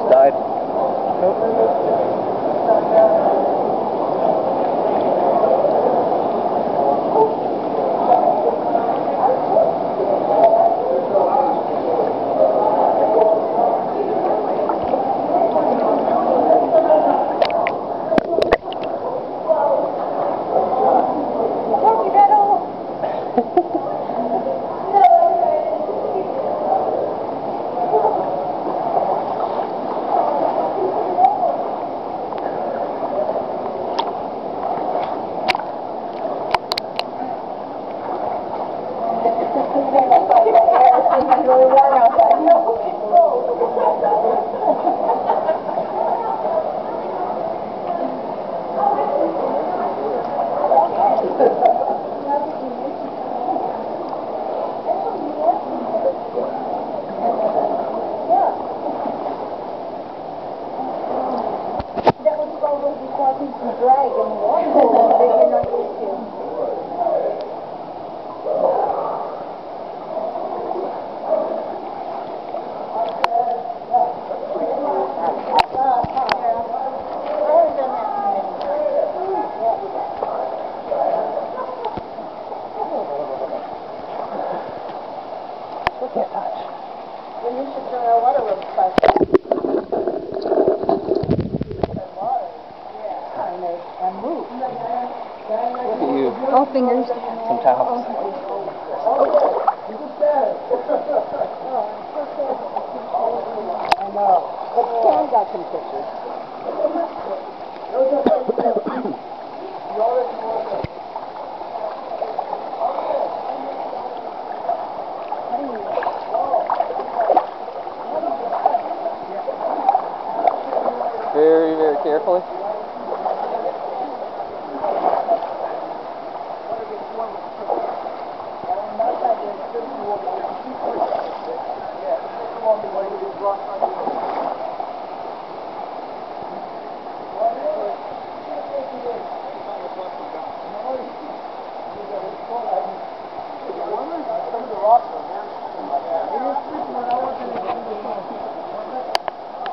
side. Can't touch. Well, you should throw a water with stuff. And move. All fingers. Some towels. I know. But Sam got some pictures. Very, very carefully.